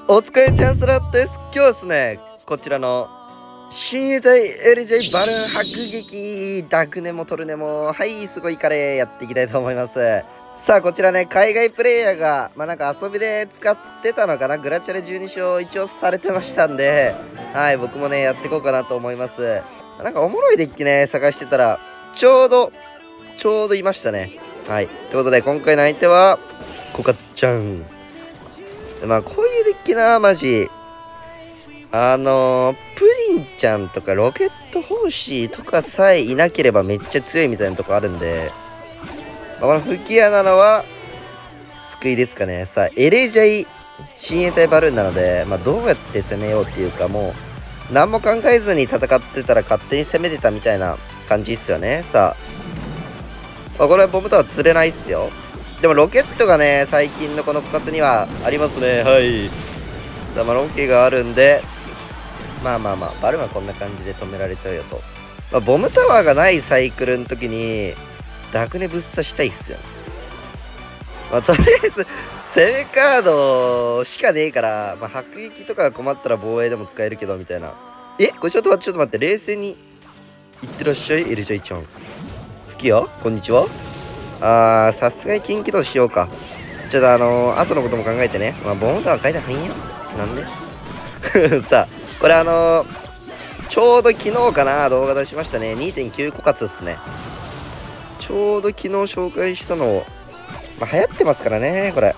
お疲れチャンスラーです。今日はですね、こちらの親衛隊 LJ バルーン迫撃ダクネもトルネもすごいカレーやっていきたいと思います。さあこちらね、海外プレイヤーがなんか遊びで使ってたのかな、グラチャレ12勝一応されてましたんで、僕もねやっていこうかなと思います。なんかおもろいデッキね探してたらちょうどいましたね。ということで今回の相手はコカちゃん。こういうデッキな、マジプリンちゃんとかロケット砲士とかさえいなければめっちゃ強いみたいなとこあるんで、この吹き矢なのは救いですかね。さあエレジャイ親衛隊バルーンなので、どうやって攻めようっていうか、もう何も考えずに戦ってたら勝手に攻めてたみたいな感じっすよね。さあ、これボムタワー釣れないっすよ。でもロケットがね最近のこの枯渇にはありますね。さあロケがあるんで、バルーンはこんな感じで止められちゃうよと。ボムタワーがないサイクルの時にダクネぶっ刺したいっすよ。とりあえず攻めカードしかねえから、迫撃とかが困ったら防衛でも使えるけどみたいな。これちょっと待って、冷静にいってらっしゃいエルジャイちゃん。吹き矢こんにちは。さすがに近畿道しようか。ちょっと後のことも考えてね。ボムタワー書いたらいいよ。なんでさあ、これちょうど昨日かな、動画出しましたね。2.9 枯渇っすね。ちょうど昨日紹介したのを、流行ってますからね、これ。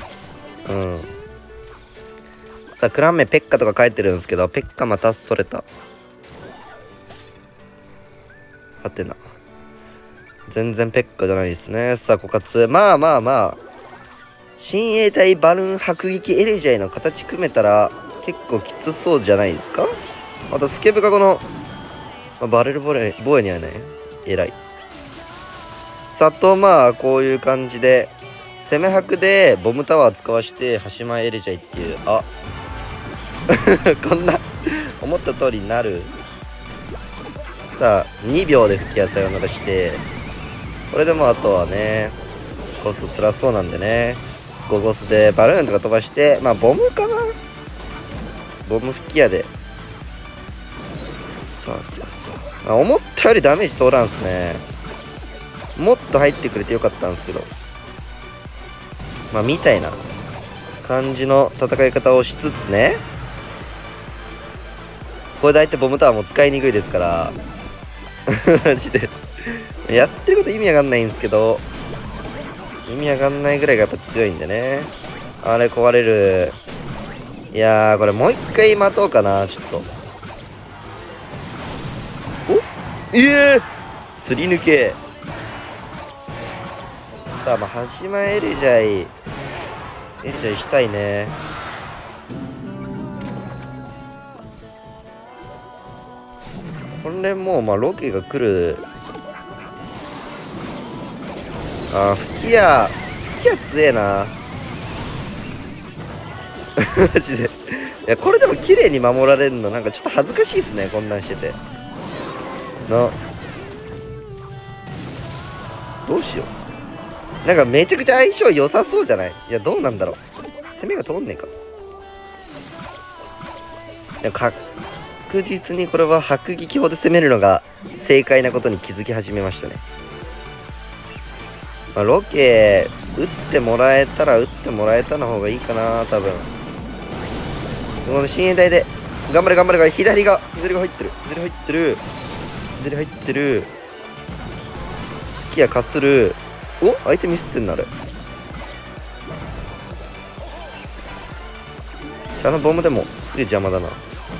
さあ、クランメペッカとか書いてるんですけど、ペッカまたそれた。はてな。全然ペッカじゃないですね。さあ、枯渇。親衛隊バルーン迫撃エレジャイの形組めたら結構きつそうじゃないですか。またスケブがこの、バレル防衛にはね、偉い。さとこういう感じで、攻め迫でボムタワー使わして端前エレジャイっていう、こんな、思った通りになる。さあ、2秒で吹き矢さよならして、これでもあとはねコスト辛そうなんでね、5ゴスでバルーンとか飛ばして、ボムかな、ボム吹き矢でさあ思ったよりダメージ通らんすね。もっと入ってくれてよかったんですけど、みたいな感じの戦い方をしつつね、これで相手ボムタワーも使いにくいですからマジでやってること意味わかんないんですけど、意味わかんないぐらいがやっぱ強いんでね。あれ壊れる。いやー、これもう一回待とうかな、ちょっと。すり抜け。さあ、端前エレジャイしたいね。これもうロケが来る。吹き矢強えなマジで。いや、これでも綺麗に守られるのなんかちょっと恥ずかしいっすね、こんなんしてて。どうしよう。なんかめちゃくちゃ相性良さそうじゃない？いや、どうなんだろう。攻めが通んねえか。でも確実にこれは迫撃砲で攻めるのが正解なことに気づき始めましたね。ロケ打ってもらえたら打ってもらえたの方がいいかな、多分。この親衛隊で頑張れが左が入ってる。吹き矢かする。相手ミスってんな、あれ。ボムでもすげえ邪魔だな。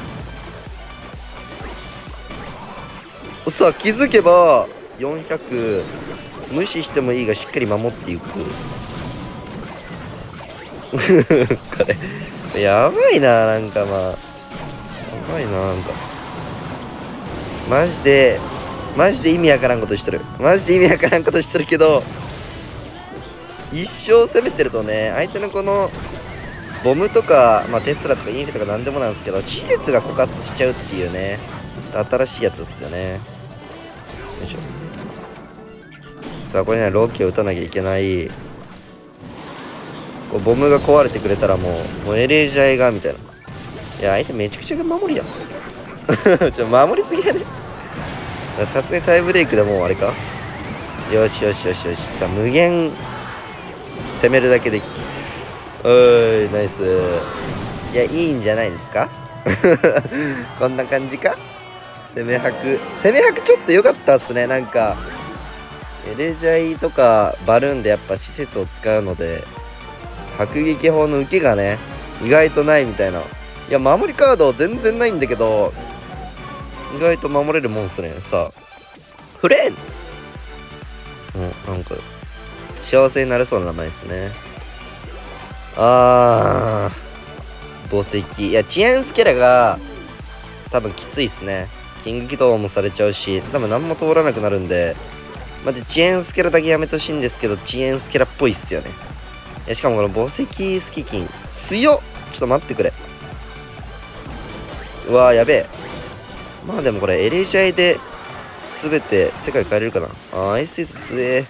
さあ、気づけば400無視してもいいがしっかり守っていくこれやばいな、なんかやばいな、なんかマジで意味わからんことしてる。けど、一生攻めてるとね、相手のこのボムとか、テスラとかインフィとか何でもなんですけど、施設が枯渇しちゃうっていうね、ちょっと新しいやつですよね。よいしょ。さあ、これね、ロケを打たなきゃいけない。 こうボムが壊れてくれたらもうエレージャーがみたいな。いや相手めちゃくちゃ守りやん守りすぎやね。さすがにタイブレイクでもうあれか。よしよしよしよし。さあ無限攻めるだけでおーいナイス。いやいいんじゃないですかこんな感じか。攻め白ちょっと良かったっすね。なんかエレジャイとかバルーンでやっぱ施設を使うので迫撃砲の受けがね意外とないみたいな。いや守りカード全然ないんだけど意外と守れるもんっすね。さあフレーンなんか幸せになれそうな名前ですね。墓石。いや遅延スケラが多分きついっすね。キング起動もされちゃうし多分何も通らなくなるんでマジ遅延スケラだけやめてほしいんですけど遅延スケラっぽいっすよね。しかもこの墓石スキキン強っ。ちょっと待ってくれ。うわーやべえ。まあでもこれエレジャイで全て世界変えれるかな。アイスイズ強え。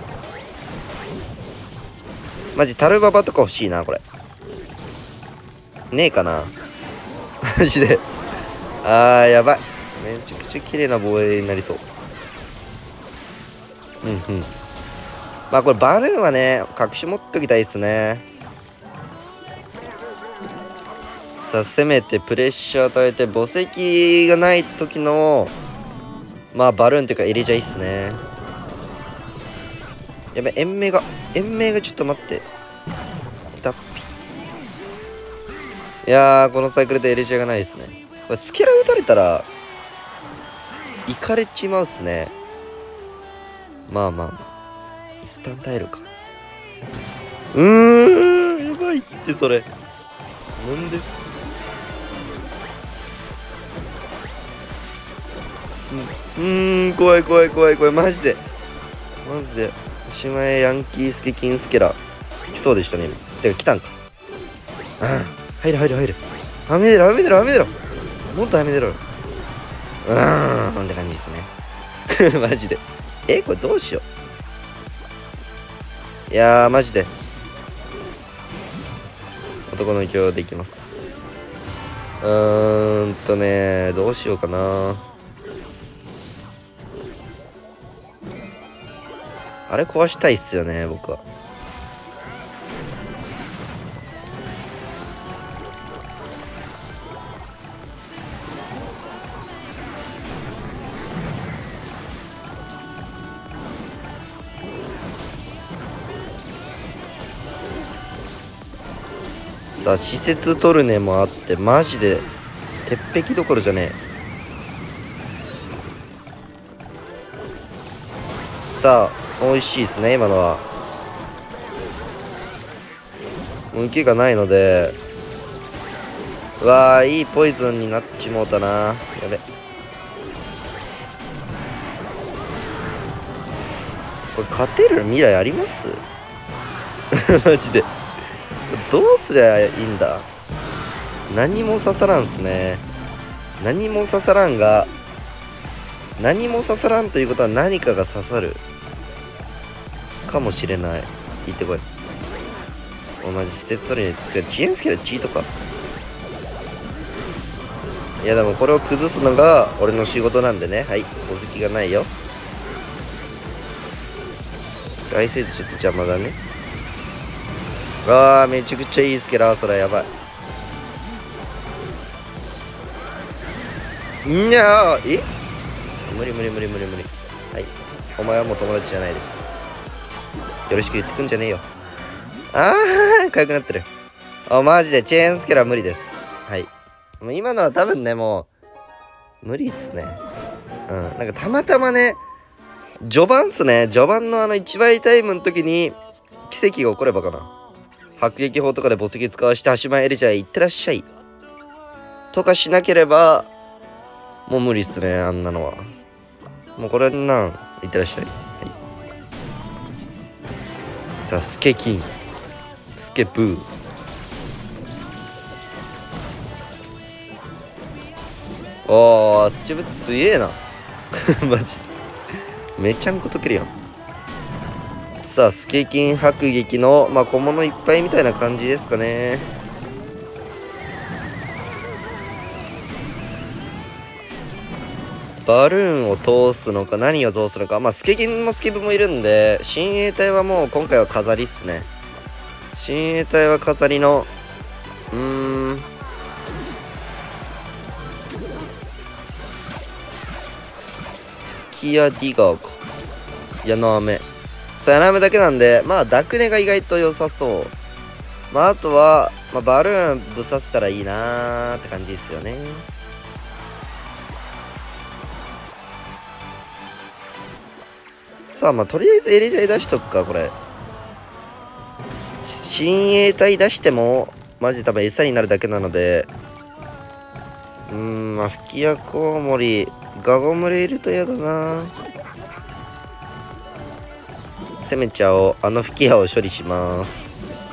マジタルババとか欲しいなこれ。ねえかなマジで。やばい。めちゃくちゃ綺麗な防衛になりそう。まあこれバルーンはね隠し持っときたいっすね。さあ攻めてプレッシャー与えて墓石がない時のまあバルーンっていうかエレジャイっすね。やべ延命がちょっと待って。ダッピ。いやーこのサイクルでエレジャーがないですね。これスケラ打たれたらいかれちまうっすね。まあ一旦耐えるか。やばいってそれなんで怖いマジでおしまい。ヤンキースケキンスケラ来そうでしたね。てか来たんか。入るはみ出ろもっとはみ出ろって感じですねマジでこれどうしよう。いやーマジで男の勢いでいきます。どうしようかな。あれ壊したいっすよね僕は。さあ施設トルネもあってマジで鉄壁どころじゃねえ。さあ美味しいですね今のは。受けがないのでうわーいいポイズンになっちもうたな。やべこれ勝てる未来ありますマジでどうすりゃいいんだ。何も刺さらんっすね。何も刺さらんということは何かが刺さるかもしれない。聞いてこい。同じ施設取りに遅延スケルチートか。いやでもこれを崩すのが俺の仕事なんでね。はい小突がないよ。外生ちょっと邪魔だね。めちゃくちゃいいスケラー。それやばい。無理。はいお前はもう友達じゃないです。よろしく言ってくんじゃねえよ。かゆくなってる。マジでチェーンスケラー無理です。はいもう今のは多分ねもう無理っすね。なんかたまたまね序盤っすね。序盤の1倍タイムの時に奇跡が起こればかな。迫撃砲とかで墓石使わして端前エレジャー行ってらっしゃいとかしなければもう無理っすね。あんなのはもうこれ行ってらっしゃい。さあスケキンスケブー土ぶ強えなマジめちゃんこ溶けるやん。 さあスケキン迫撃の小物いっぱいみたいな感じですかね。バルーンを通すのか何を通すのか。スケキンもスケブもいるんで、親衛隊はもう今回は飾りっすね。親衛隊は飾りのキアディガーか。ヤナメ。さあヤナメだけなんで、ダクネが意外と良さそう。あとは、バルーンぶさせたらいいなーって感じですよね。さあとりあえずエリジャイ出しとくか。これ親衛隊出してもマジ多分餌になるだけなので、吹き矢コウモリガゴムレいると嫌だな。攻めちゃおう。吹き矢を処理します。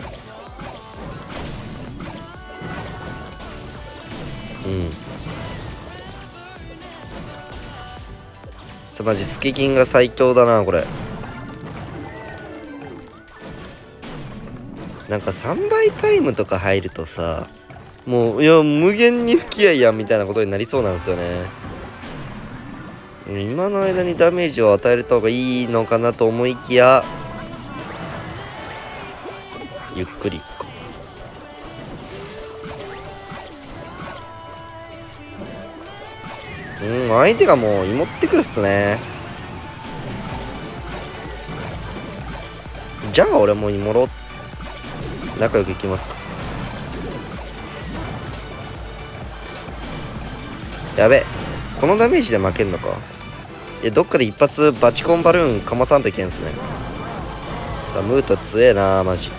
マジスケキンが最強だなこれ。なんか3倍タイムとか入るとさ、もういや無限に吹き合いやんみたいなことになりそうなんですよね。今の間にダメージを与えた方がいいのかなと思いきや、ゆっくり相手がもう芋ってくるっすね。じゃあ俺も芋ろ仲良くいきますか。やべ、このダメージで負けんのか。どっかで一発バチコンバルーンかまさんといけんすね。さあムート強えなマジ。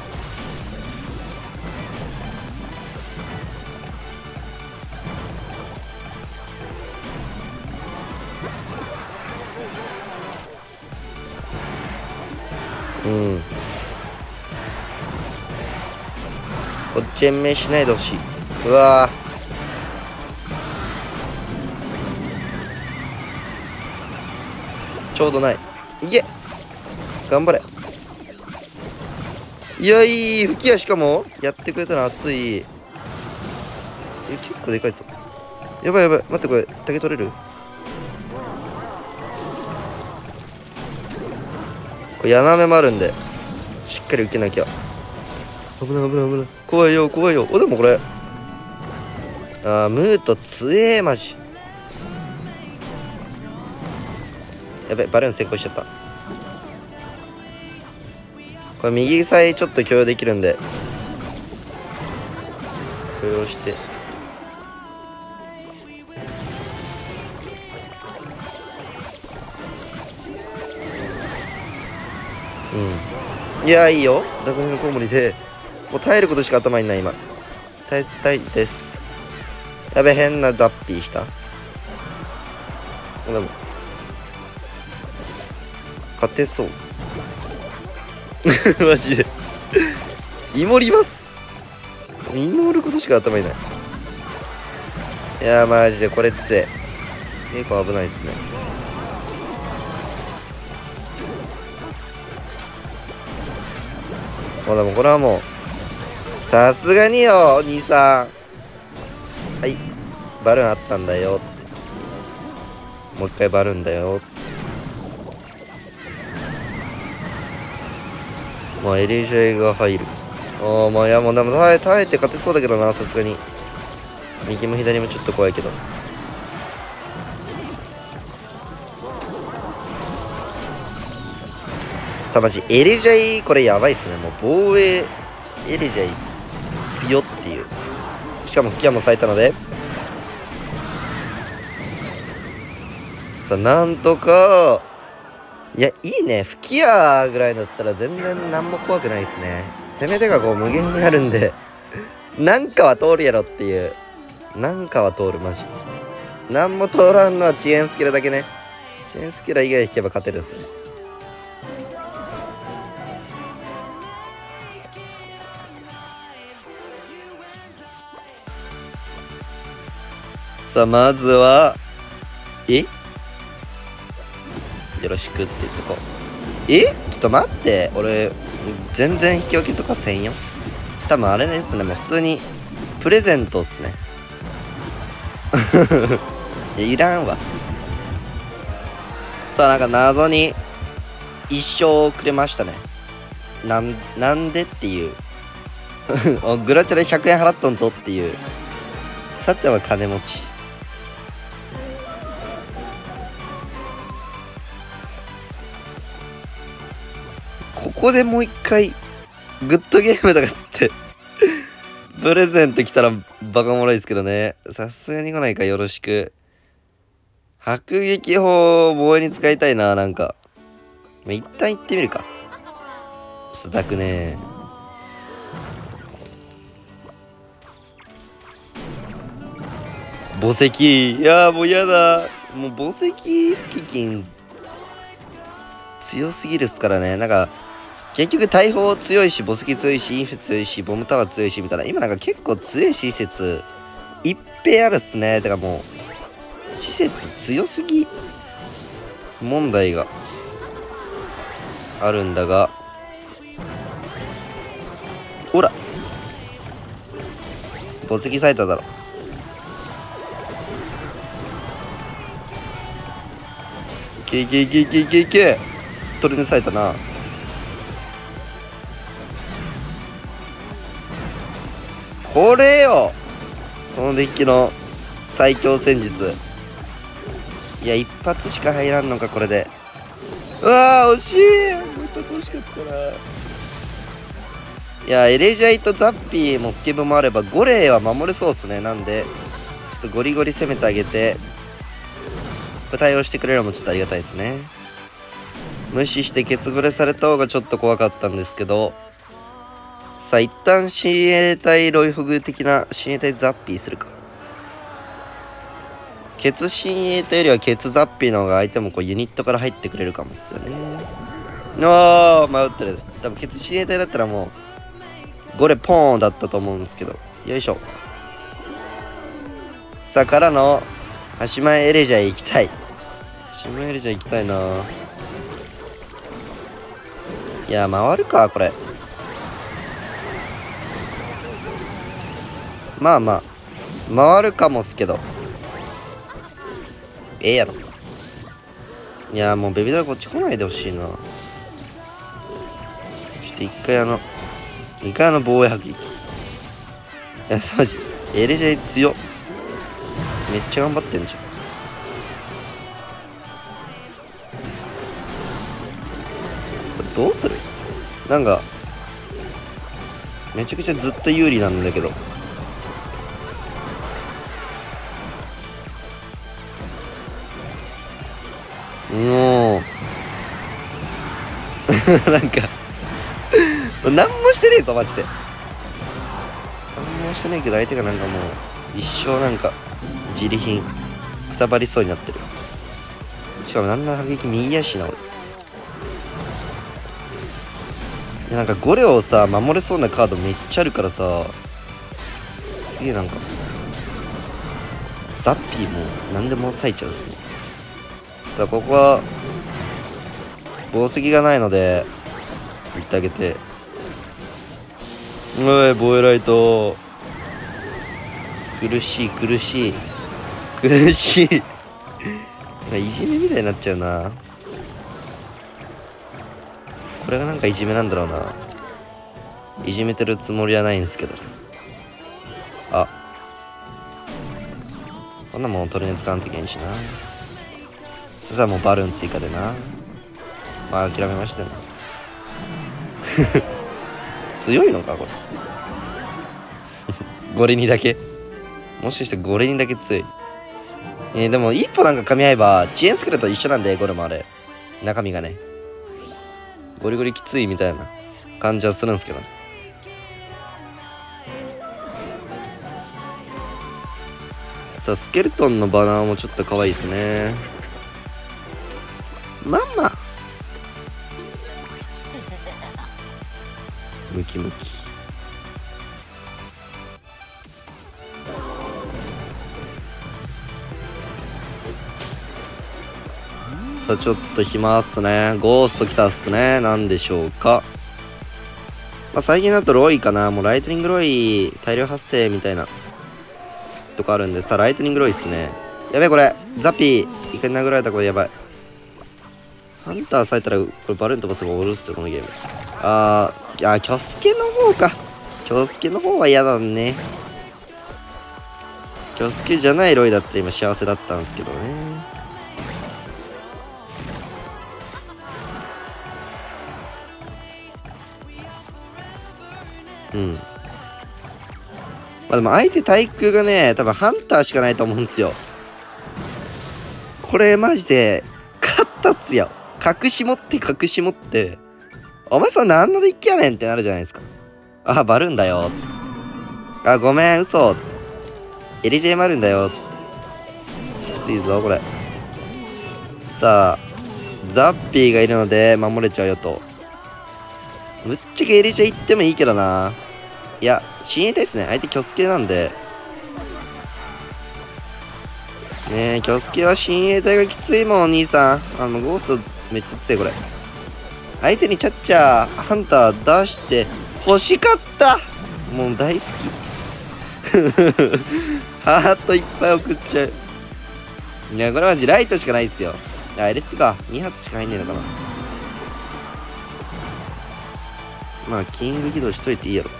こっち延命しないでほしい。うわちょうどない。いけ頑張れ。いやいい吹き矢しかもやってくれたら熱い。結構でかいっす。やばいやばい待って、これ竹取れる。これ柳目もあるんでしっかり受けなきゃ。危ない危ない危ない。怖いよ怖いよ。でもこれムート強えマジ。やべバルーン成功しちゃった。これ右サイちょっと許容できるんで許容して。いやいいよ。ダブルのコウモリでもう耐えることしか頭にない今。耐えたいです。やべ変なザッピーした。でも勝てそうマジで芋ります。芋ることしか頭にない。いやマジでこれ強い。結構危ないですね。でもこれはもうさすがによ兄さん。はいバルーンあったんだよって。もう一回バルーンだよ。エリジャイが入る。いやもうでも耐えて勝てそうだけどなさすがに。右も左もちょっと怖いけど。さあマジエリジャイこれやばいっすね。もう防衛エリジャイ強っていう。しかも吹き矢も咲いたのでさあなんとか。いやいいね吹き矢ぐらいだったら全然何も怖くないですね。攻め手がこう無限にあるんでなんかは通るやろっていう。なんかは通るマジ。何も通らんのは遅延スキラだけね。遅延スキラ以外引けば勝てるっすね。さあまずはよろしくって言っとこう。 ちょっと待って、俺全然引き分けとかせんよ。多分あれですね、もう普通にプレゼントっすね。いらんわ。さあ、なんか謎に一生くれましたね。なんでっていう。グラチャレ100円払っとんぞっていう。さては金持ち。ここでもう一回グッドゲームだからってプレゼント来たらバカもろいですけどね。さすがに来ないか。よろしく。迫撃砲を防衛に使いたいな。なんか一旦行ってみるか。ちょっとたくね。墓石。いやーもうやだ。もう墓石スキキン強すぎるっすからね。なんか結局大砲強いし、墓石強いし、インフ強いし、ボムタワー強いしみたいな、今なんか結構強い施設いっぺんあるっすね。てかもう施設強すぎ問題があるんだが、ほら墓石咲いただろ。いけトルネ咲いたな。これよ、このデッキの最強戦術。いや、一発しか入らんのかこれで。うわー惜しい。もう一発惜しかったな。いや、エレジャイとザッピーもスケブもあればゴレーは守れそうっすね。なんでちょっとゴリゴリ攻めてあげて、対応してくれるのもちょっとありがたいですね。無視してケツブレされた方がちょっと怖かったんですけど、さあ一旦親衛隊ロイフグ的な親衛隊ザッピーするか。ケツ親衛隊よりはケツザッピーの方が相手もこうユニットから入ってくれるかもですよね。迷ってる。多分ケツ親衛隊だったらもうゴレポーンだったと思うんですけど。よいしょ。さあからの端前エレジャー行きたい。端前エレジャー行きたいな。いや回るかこれ。まあまあ回るかもっすけど、やろ。いやもうベビードラこっち来ないでほしいな。ちょっと一回防衛迫撃。いやマジエレジャー強っ。めっちゃ頑張ってんじゃん。これどうする？なんかめちゃくちゃずっと有利なんだけど。もうなんか何もしてねえぞマジで。何もしてねえけど相手がなんかもう一生なんか自利品くたばりそうになってる。しかもなんなら迫撃右足な俺。いやなんかゴレをさ守れそうなカードめっちゃあるからさ、すげえなんかザッピーも何でも割いちゃうっすね。さあここは宝石がないので行ってあげて。おいボエライト苦しいいじめみたいになっちゃうな。これがなんかいじめなんだろうな。いじめてるつもりはないんですけど。あ、こんなもんトルネ使わんといけんしな。そしたらもうバルーン追加でな。まあ諦めましたね。強いのかこれ。ゴレにだけ、もしかしてゴレにだけ強い。でも一歩なんか噛み合えば遅延スクレと一緒なんで、ゴレもあれ中身がねゴリゴリきついみたいな感じはするんですけどね。さあスケルトンのバナーもちょっと可愛いですね。まあまあムキムキ。 さあちょっと暇っすね。ゴースト来たっすね。なんでしょうか。まあ最近だとロイかな。もうライトニングロイ大量発生みたいなとかあるんで、さあライトニングロイっすね。やべえこれザピー一回殴られた。これやばい。ハンターされたらこれバルーン飛ばせば終わるっすよこのゲーム。キョスケの方か。キョスケの方は嫌だね。キョスケじゃないロイだって今幸せだったんですけどね。まあでも相手対空がね、多分ハンターしかないと思うんですよ。これマジで勝ったっすよ。隠し持ってお前それ何のデッキやねんってなるじゃないですか。バルーンだよ。ごめん嘘。エリジェイもあるんだよ。きついぞこれ。さあザッピーがいるので守れちゃうよと。ぶっちゃけエリジェイ行ってもいいけどな。いや親衛隊ですね。相手キョスケなんでねえ、キョスケは親衛隊がきついもんお兄さん。ゴーストめっちゃ強いこれ。相手にチャッチャーハンター出して欲しかった。もう大好きハートいっぱい送っちゃう。いやこれマジライトしかないっすよ。LSP か2発しか入んねえのかな。まあキング起動しといていいやろ。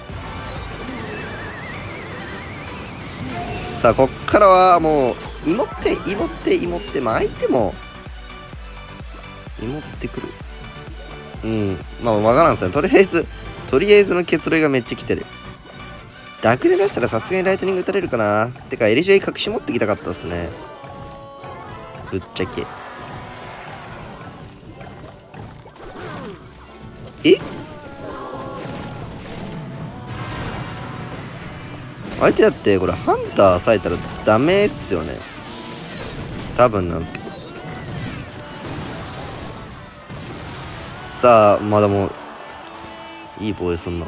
さあこっからはもう芋ってまあ相手も芋ってくる。まあわからんっすね。とりあえずの結論がめっちゃ来てる。ダクで出したらさすがにライトニング打たれるかな。てかエリジェイ隠し持ってきたかったっすねぶっちゃけ。相手だってこれハンターされたらダメっすよね多分なんですけど。さあまだもういい防衛すんな。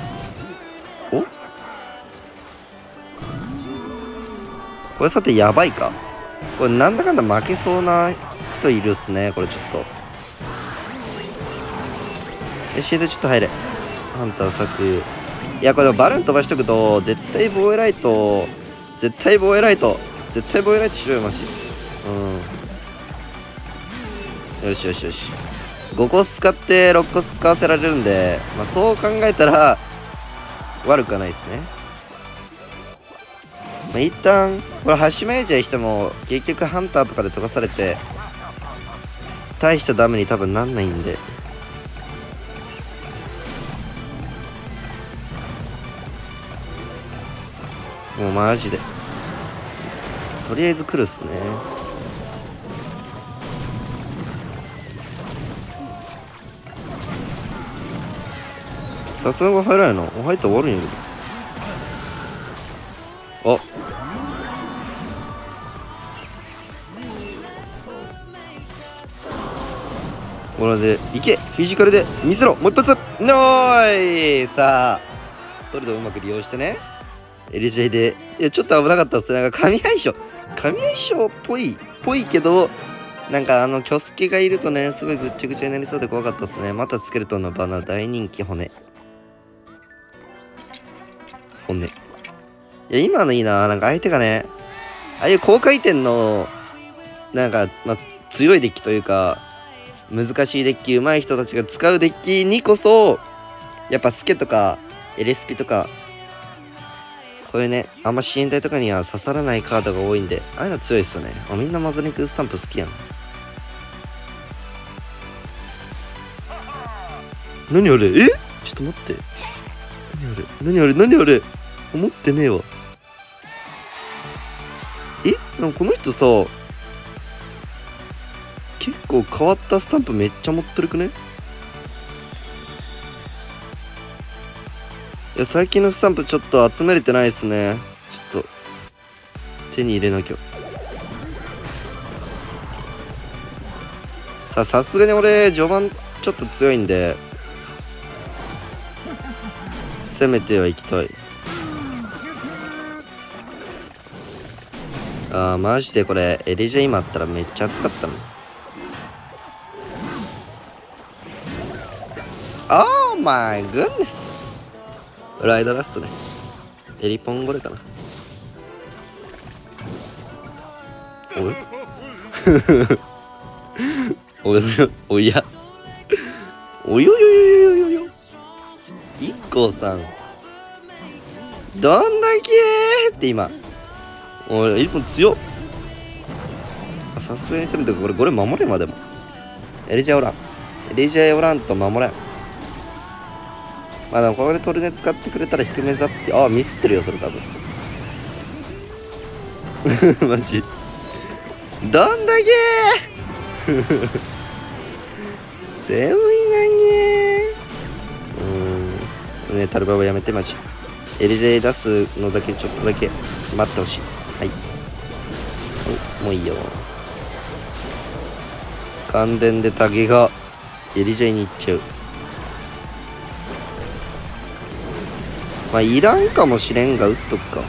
これさてやばいか。これなんだかんだ負けそうな人いるっすね。これちょっとシードちょっと入れ。ハンター作。いやこれバルーン飛ばしとくと絶対防衛ライトしろよマジ。よし5コス使って6コス使わせられるんで、まあそう考えたら悪くはないですね。まあ一旦これ端目エージしても結局ハンターとかで溶かされて大したダメに多分なんないんで。もうマジでとりあえず来るっすね。さすが入らないの。入ったら終わるんやけど。これでいけ。フィジカルで見せろ。もう一発。のーい。さあトルドうまく利用してね。LJ でいやちょっと危なかったっすね。なんか神相性っぽいけど、なんかキョスケがいるとねすごいぐっちゃぐちゃになりそうで怖かったっすね。またスケルトンのバナー大人気。骨いや今のいいな。なんか相手がねああいう高回転のなんか、強いデッキというか難しいデッキ上手い人たちが使うデッキにこそやっぱスケとか LSP とかこういうねあんま支援隊とかには刺さらないカードが多いんで、ああいうの強いっすよね。みんなマズニクスタンプ好きやん。何あれ。ちょっと待って。何あれ思ってねえわ。なんかこの人さ結構変わったスタンプめっちゃ持ってるくね。いや最近のスタンプちょっと集めれてないっすね。ちょっと手に入れなきゃ。さすがに俺序盤ちょっと強いんで攻めてはいきたい。マジでこれエリジェ今あったらめっちゃ熱かったの。 マイグッネス。ライドラストね。エリポンゴレかな。おやおよよよよよよ。IKKOさんどんだけって今エリポン強っ。さすがに攻めてこれ守れま。でもエリジャーおらんと守れん。まあでもこれでトルネ使ってくれたら低めザッピ。あ、ミスってるよそれ多分。マジどんだけセブンがねタルバはやめてマジ。エリジェ出すのだけちょっとだけ待ってほしい。はい、もういいよ。感電でタゲがエリジェに行っちゃう。まあいらんかもしれんが打っとくか。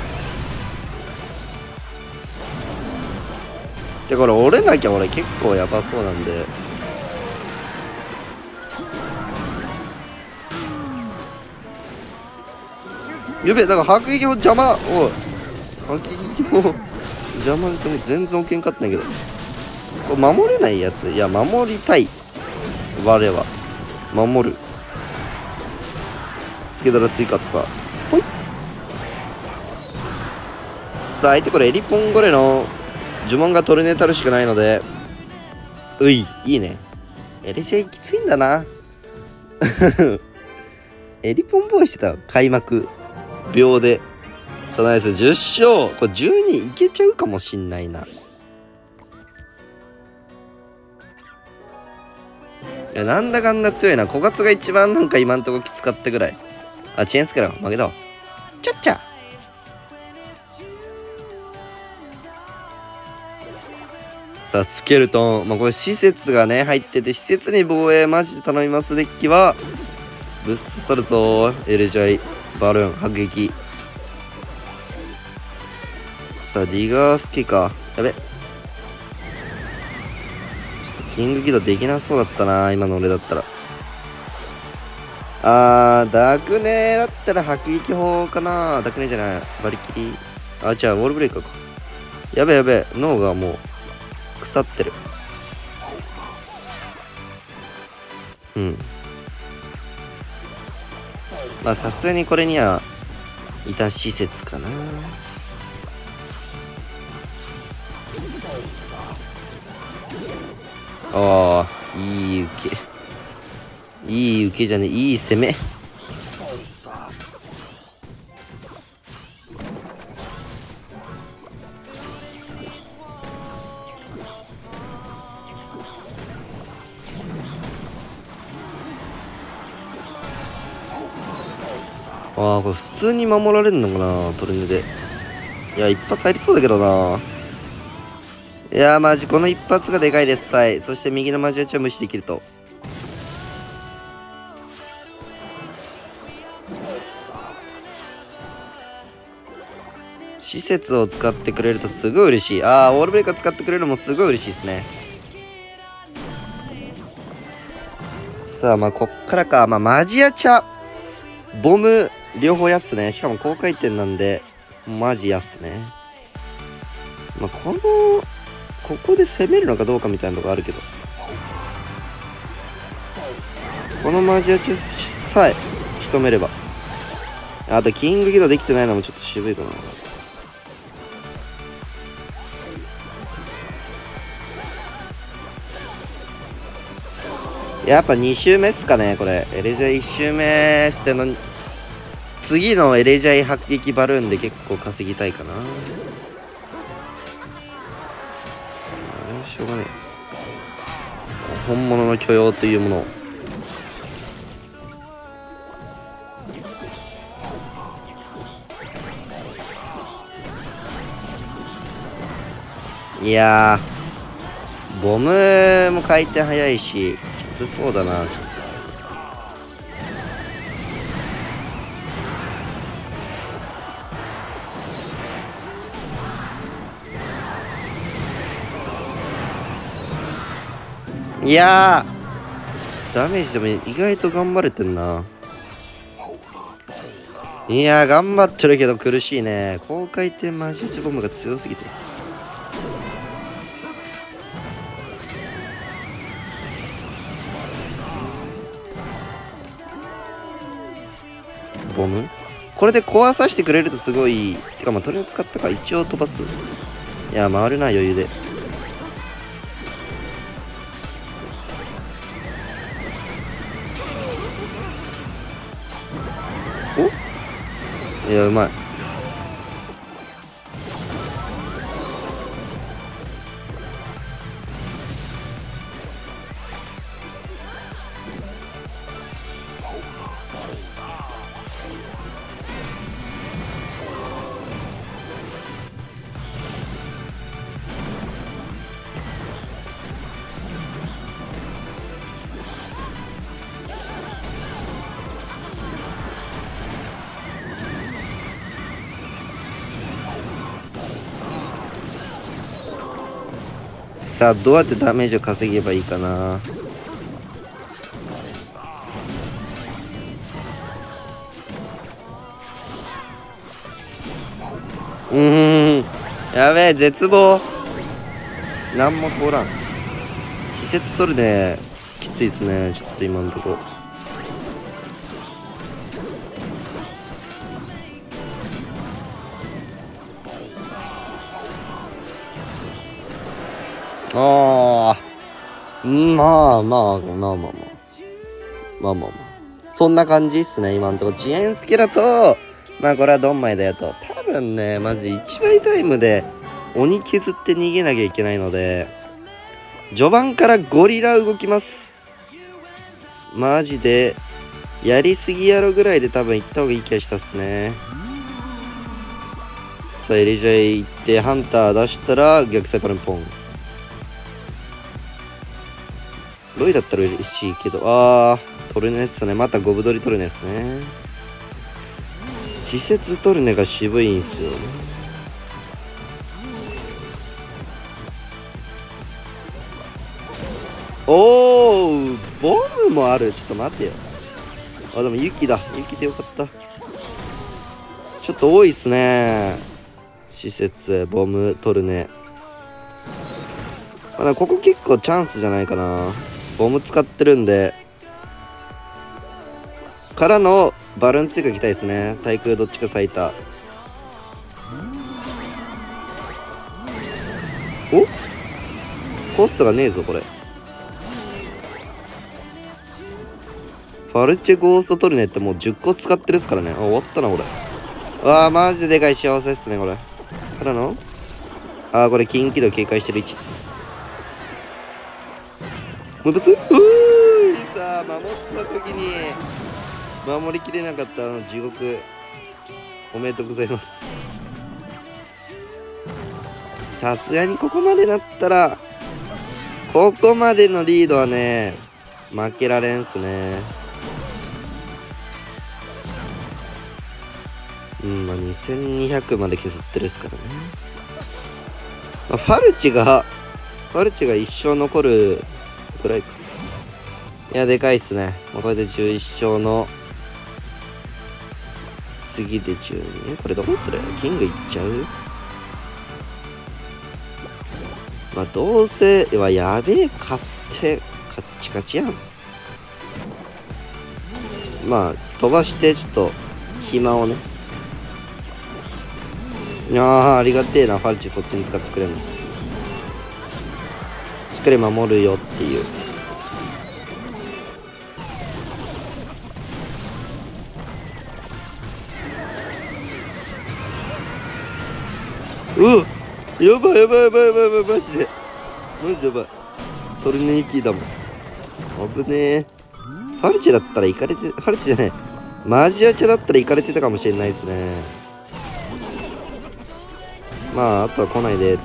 でこれ折れなきゃ俺結構やばそうなんで。やべえ、だから迫撃砲邪魔。おい迫撃砲邪魔で全然置けんかったんやけど、これ守れないやつ。いや守りたい。我は守る。つけたら追加とか。ほい。さあ相手これエリポンゴレの呪文がトルネタルしかないので、いいね。エリジェイきついんだな。エリポンボーイしてた開幕秒で。さあナイス10勝。これ12いけちゃうかもしんないな。いやなんだかんだ強いな。小勝が一番なんか今んとこきつかったぐらい。あ、チェーンスケラー負けたわ。ちゃっちゃ。さあスケルトン、まあこれ施設がね入ってて、施設に防衛マジで頼みます。デッキはブッスソルト、エルジャイ、バルーン、迫撃。さあディガースケか。やべ、キングギドできなそうだったな今の俺だったら。ダークネだったら迫撃砲かな。ダークネじゃない、バリキリ。あ、じゃあウォールブレイカーか。やべやべ、脳がもう腐ってる。まあさすがにこれにはいた施設かな。いい受け。いい受けじゃねえ、いい攻め。これ普通に守られるのかなトルネで。いや一発入りそうだけどな。いやマジこの一発がでかいです。そして右のマジアチは無視できると。施設を使ってくれるとすごい嬉しい。ウォールブレイカー使ってくれるのもすごい嬉しいですね。さあまあこっからか。まあマジアチャボム両方やっすね。しかも高回転なんでマジやっすね。まあここで攻めるのかどうかみたいなとこあるけど、このマジアチさえ仕留めれば。あとキングギドできてないのもちょっと渋いかな。やっぱ2周目っすかねこれ。エレジャイ1周目しての次のエレジャイ迫撃バルーンで結構稼ぎたいかな。しょうがねえ。本物の許容というものを。いやーボムも回転早いしきつそうだな。ちょっといやーダメージでも意外と頑張れてんな。いやー頑張ってるけど苦しいね。高回転マジチボムが強すぎて。ボムこれで壊させてくれるとすごい。てかまあとりあえず使ったから一応飛ばす。いや回るな余裕で。おいやうまい。さあどうやってダメージを稼げばいいかな。やべえ絶望。なんも通らん。施設取るね。きついっすねちょっと今のとこ。ああまあそんな感じっすね今のとこ。遅延スケだとまあこれはドンマイだよと。多分ねマジ1倍タイムで鬼削って逃げなきゃいけないので、序盤からゴリラ動きます。マジでやりすぎやろぐらいで多分行った方がいい気がしたっすね。さあエリジャイ行ってハンター出したら逆サイパルンポン。ロイだったら嬉しいけど、トルネっすね。またゴブドリトルネっすね。施設トルネが渋いんすよね。おーボムもある。ちょっと待ってよ。でもユキだ。ユキでよかった。ちょっと多いっすね。施設ボムトルネ。ここ結構チャンスじゃないかな。ボム使ってるんでからのバルーン追加きたいですね。対空どっちか咲いた。おコストがねえぞこれ。ファルチェゴーストトルネってもう10個使ってるっすからね。終わったなこれ。マジででかい幸せっすねこれ。からのこれ近畿度警戒してる位置っす。無物さあ守った時に守りきれなかった地獄。おめでとうございます。さすがにここまでなったらここまでのリードはね負けられんっすね。まあ2200まで削ってるっすからね。ファルチが一生残るぐらいか。いやでかいっすね。これで11勝の次で12。これどうする？キングいっちゃう？まあどうせやべえ勝ってカッチカチやん。まあ飛ばしてちょっと暇をね。ありがてえな。ファルチそっちに使ってくれるの。しっかり守るよっていう。やばいマジでやばい。トルネイキーだもん。危ねえ。ファルチだったら行かれて、ファルチじゃない、マジアチャだったら行かれてたかもしれないですね。まああとは来ないでって。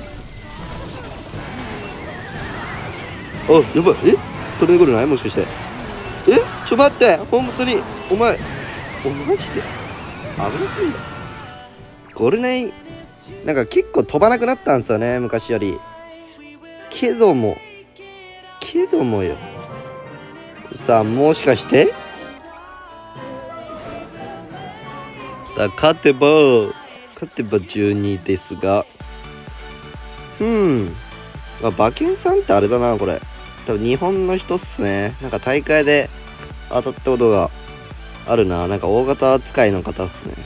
やばい。トルネゴールないもしかして。ちょ待って、本当にお前マジで危なすぎんだ。ゴルネイなんか結構飛ばなくなったんですよね昔より。けどもよさあもしかしてさあ勝てば12ですが、まあ、馬券さんってあれだな、これ多分日本の人っすね。なんか大会で当たったことがあるな。なんか大型扱いの方っすね。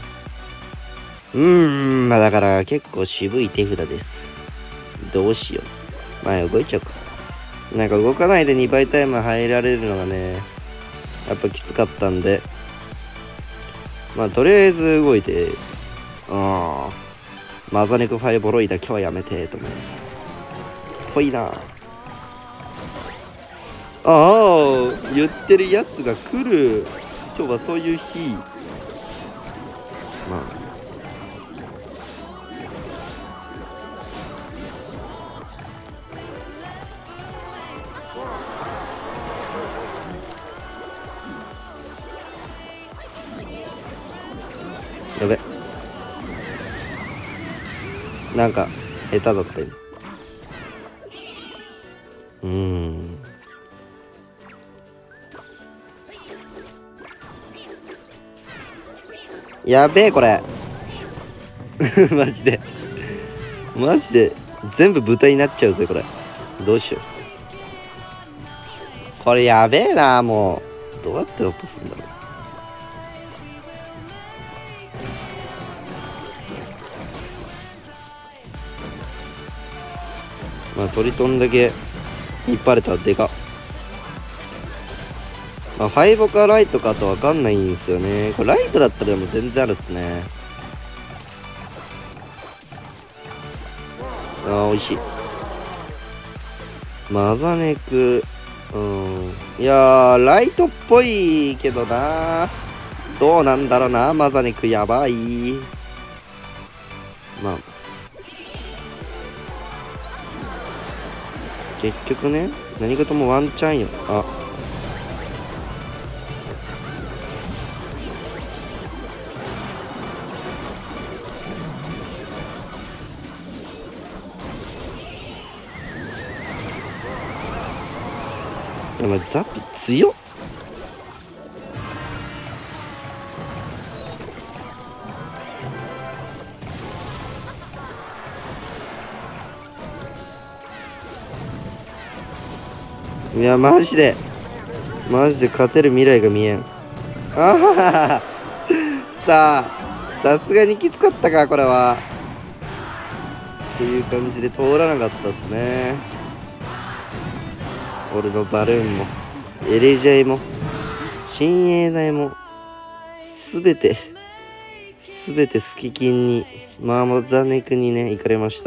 まあだから結構渋い手札です。どうしよう。まあ動いちゃうか。なんか動かないで2倍タイム入られるのがね、やっぱきつかったんで、まあとりあえず動いて、マザネクファイボロイだけはやめてと思う。ぽいな。言ってるやつが来る。今日はそういう日。まあやべ、なんか下手だった今。やべえこれマジで全部豚になっちゃうぜこれ。どうしよう、これやべえな。もうどうやってオップするんだろう。まあ鳥飛んだけ引っ張れたらでかっ。まあファイボかライトかとわかんないんですよね。これライトだったらでも全然あるっすね。美味しい。マザネク、いやーライトっぽいけどな。どうなんだろうな。マザネクやばい。まあ結局ね、何事もワンチャンよ。でもザップ強っ。いやマジで勝てる未来が見えん。さすがにきつかったかこれは。っていう感じで通らなかったっすね。俺のバルーンもエレジャイも新鋭内もすべてスキキンにマザネクにね行かれました。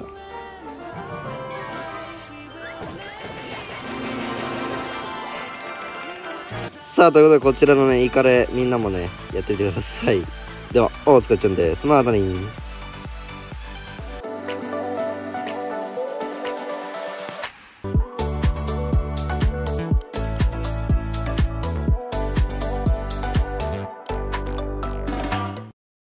さあということでこちらのねイカレみんなもねやってみてください。ではお疲れちゃんです。またねー。